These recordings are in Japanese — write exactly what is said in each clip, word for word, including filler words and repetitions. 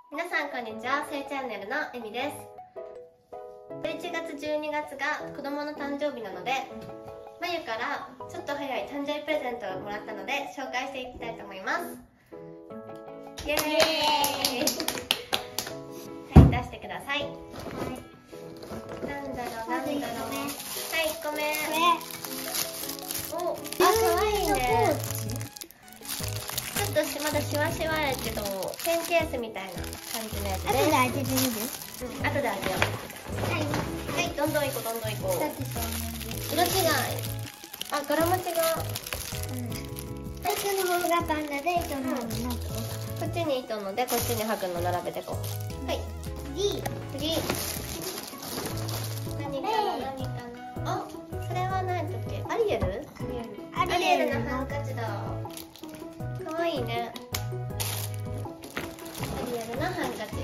皆さんこんにちは、せいチャンネルのえみです。じゅういちがつじゅうにがつが子供の誕生日なので、まゆからちょっと早い誕生日プレゼントをもらったので紹介していきたいと思います。イエーイ。はい、出してください。はい、なんだろうなんだろう。はい、いっこめ。お、あ、かわいいね。ちょっとまだシワシワやけどペンケースみたいな感じのやつです。 後で開けてみる？ うん、後で開けよう。はい、はい、どんどんいこうどんどんいこう。 だってそう色違い。あ、柄も違う。 うん。この方がパンダで、その方がこっちに糸ので、こっちにハグの並べてこう。はい。 次。 次。何かな何かな。あ、それは何だっけ？アリエル？アリエルのハンカチだ。かわいいね。アリエルのハンカチ。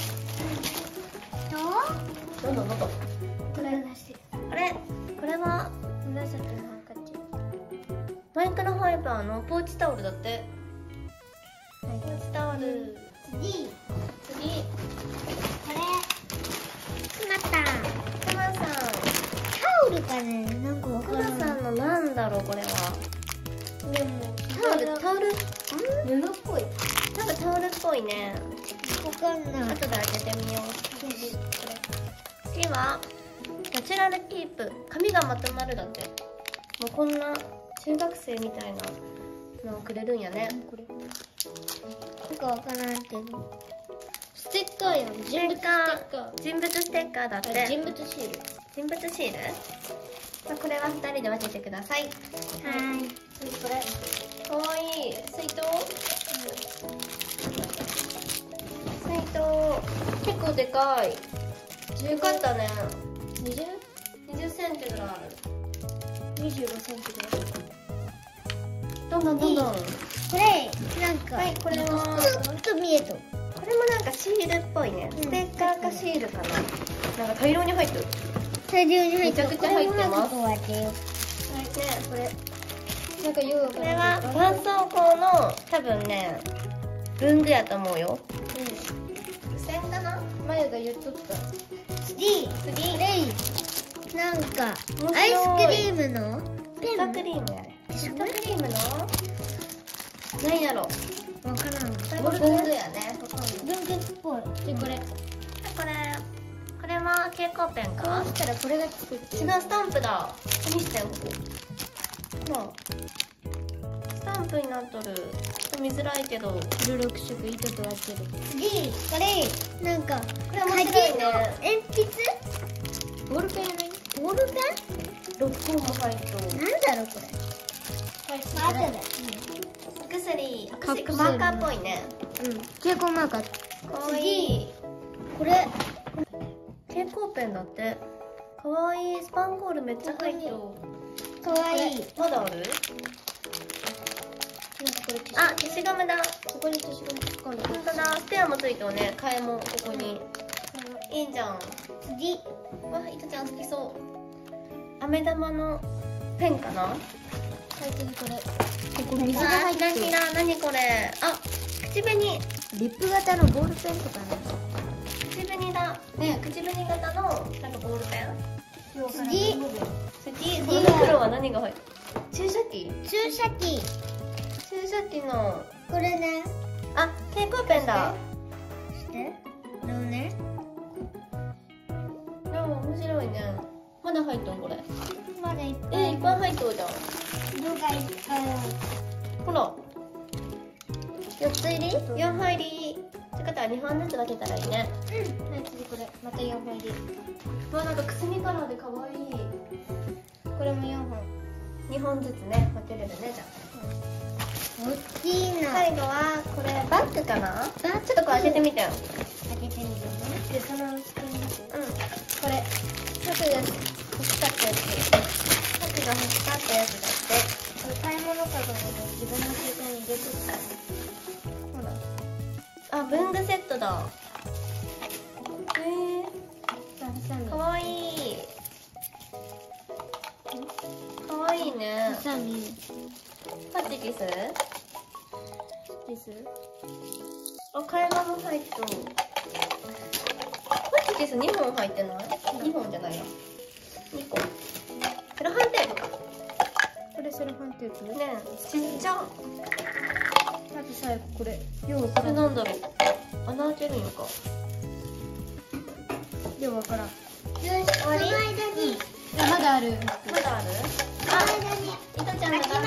と、 どんどんどんどん。 これ出して。 あれ？これは紫のハンカチ。 マイクロファイバーのポーチタオルだって。ポーチタオル。 次。 次。 これ。しまった。 くまさん。 タオルかね、なんかわくからない。 まさんのなんだろうこれは。 でも、 タオルタオル。ん？ 布っぽい。 なんかタオルっぽいね。 わかんない。 後で開けてみよう。次はナチュラルキープ。髪がまとまるだって。もうこんな中学生みたいなのをくれるんやね。 これ。なんかわからんけど。ステッカーやん。 ステッカー。人物ステッカーだって。 人物シール。 人物シール？まあ、これはふたりで分けてください。 はい。 次これ。かわいい。水筒？水筒。結構でかい。よかったね。 にじゅう？ にじゅっセンチぐらいある。 にじゅうごセンチぐらい。 どんどんどんどん。 これ、なんか、 はい、これはちょっと見えと。 これもなんかシールっぽいね。ステッカーかシールかな。なんか大量に入ってる。 大量に入ってる。 めちゃくちゃ入ってますこれもなんかこうやってよ。 はい、ね、これ。 なんかようわこからんれは絆創膏の多分ね、文具やと思うよ。 うん。 付箋かな？ マユが言っとった。次、 次。 レイ。なんか、 面白いアイスクリームのペン。 ソフトクリームやね。ソフトクリームの何やろ。 わからん。 これも文具やね。 文具っぽい。で、これ。 これ、これは蛍光ペンか？ こうしたらこれがつくっていう。 違う、スタンプだ。何してんここ。ほら。スタンプになっとる。見づらいけど。 いろいろく色糸と分ける。次、これ。なんか、 これ面白いね。 鉛筆？ボールペンやない？ボールペろっこも入っとる。 ン？なんだろうこれ。 あとで。お薬。お薬。マーカーっぽいね。 うん。蛍光マーカー。 かわいい。 これ。 蛍光ペンだって。かわいい。スパンゴールめっちゃ入っとる。 かわいい。 まだある？ なんかこれ消しあ、消しゴムだ。 ここに消しゴム突っ込んで。 ほんとだ。スペアもついてるね。替えもここに。いいじゃん。 次。 わ、いとちゃん好きそう。飴玉のペンかな？ はい、次これ。ここ水が入ってる。 キラキラ、何これ？あ、口紅。 リップ型のボールペンとかね。 口紅だ。ね、口紅型のなんかボールペン。 次。 次、その袋は何が入ってる？注射器？ 注射器。 注射器の。 これね。 あ、蛍光ペンだ。 してこれをね。 でも面白いね。まだ入っとんこれ。 まだいっぱい。 え、いっぱい入っとるじゃん。 色がいっぱいある。 ほら。 よっつ入り？ よんはいり。ってことはにほんずつ分けたらいいね。 うん。はい、次これ。またよんほん入り。 うわ、なんかくすみカラーで可愛い。 これもよんほん。 にほんずつね、分けれるね、じゃあ。 大きいな。 最後は、これ、バッグかな？ バッグ。 ちょっとこれ開けてみてよ。 開けてみるね。で、そのうちに見て。 うん。これ、僕が欲しかったやつ。僕が欲しかったやつだって。 これ買い物かごに自分の携帯に入れてた。 ほら。あ、文具セットだ。へえ。かわいい。かわいいね。 ハサミ。 パチキス？ です。 あ、替え玉入っとる。こっちですにほん入ってない？にほんじゃないや。にこ。セロハンテープか。 これセロハンテープ？ ねえ、ちっちゃ。 まず最後これ。ようわこからん。 れなんだろう。穴開けるんか。 ようわからん。 よし、終わり？ いやまだある。 まだある？あ、いとちゃんのバッグ。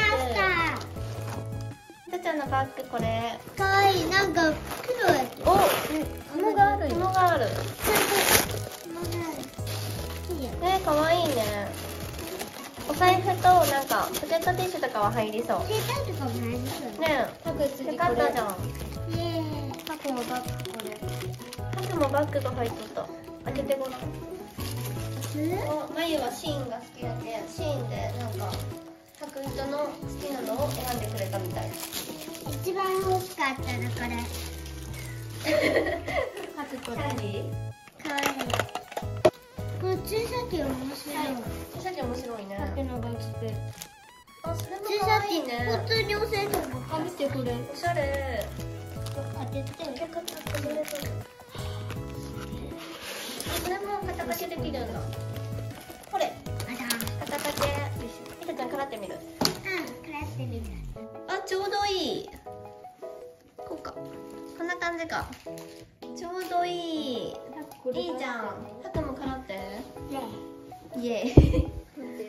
いとちゃんのバッグこれ。 かわいい。なんか黒やつ。 お、 紐があるよ。 紐がある。 紐がある。いいや。 ね、かわいいね。お財布となんかポケットティッシュとかは入りそう。 携帯とかも入りそうだね。 ねハグえ、 次よかったじゃん。 イエーイ。ハグもバッグこれ。 ハグもバッグが入っとった。開けてごらん。お、まゆはシーンが好きだけ、シーンでなんか履く人の好きなのを選んでくれたみたい。 一番欲しかったのこれ。ハグこれ。 何？ かわいい。この注射器面白い。 注射器面白いね。 縦のバッグ。 あ、それも注射器可愛いね。 普通に押せると思う。あ、見てこれ。 おしゃれ。 当てて。 結構崩れそう。これも肩掛けできるんだ。これ。 あら。 肩掛け。ひとちゃんからってみる。 うん、くらってみる。 あ、ちょうどいい。こうか。こんな感じか。ちょうどいい。いいじゃん。ハクもからって。イエーイ。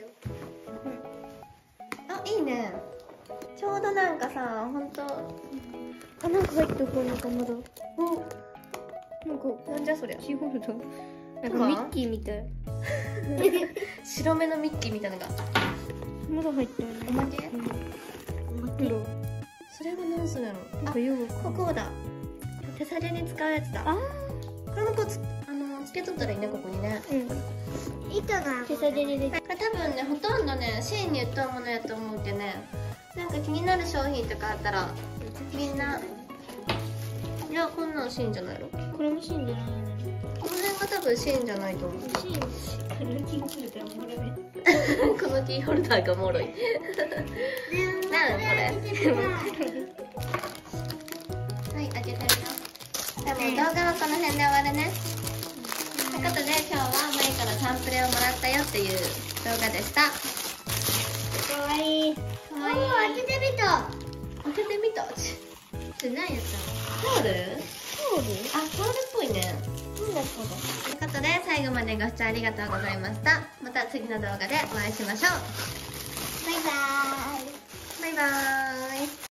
あ、いいね。ちょうどなんかさ、ほんと。 あ、なんか入ってこのかまだ。 お、 なんか、 なんじゃそりゃ。 キーホルダー。なんかミッキーみたい。 白目のミッキーみたいなのが。 まだ入ってる。 おまけ？ 黒。 それは何するの？ なんかようここだ。手さげに使うやつだ。 あこれもこうつ、あのつけとったらいいね、ここにね。 うん。糸が手さげにできる。 これ多分ね、ほとんどね、シーンに売ったものやと思うけどね。なんか気になる商品とかあったら、みんな。いや、こんなんシーンじゃないの？ここれもシーンじゃないよね。 の辺が多分シーンじゃないと思う。 シーン。このキーホルダーもろい。 このキーホルダーがおもろい。なんこれ。はい、開けてみよう。でも動画はこの辺で終わるね。ということで今日はマイからサンプレをもらったよっていう動画でした。 かわいい。かわいい。開けてみた。 開けてみた。 これ何やったの？ タオル？ タオル？ あ、タオルっぽいね。 なんだこということで最後までご視聴ありがとうございました。また次の動画でお会いしましょう。 れ。バイバーイ。 バイバーイ。